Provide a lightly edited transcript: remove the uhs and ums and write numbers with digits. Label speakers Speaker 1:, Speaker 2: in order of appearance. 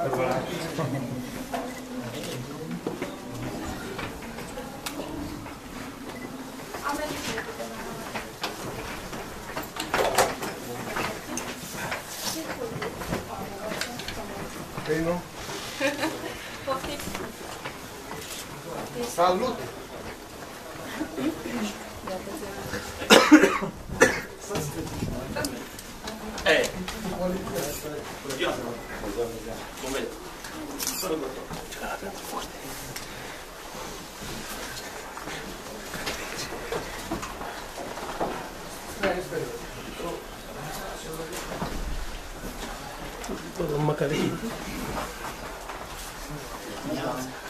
Speaker 1: Păi nu? Salut!
Speaker 2: Ei! Bună ziua! Cum vezi? Sărbător!
Speaker 3: Măcar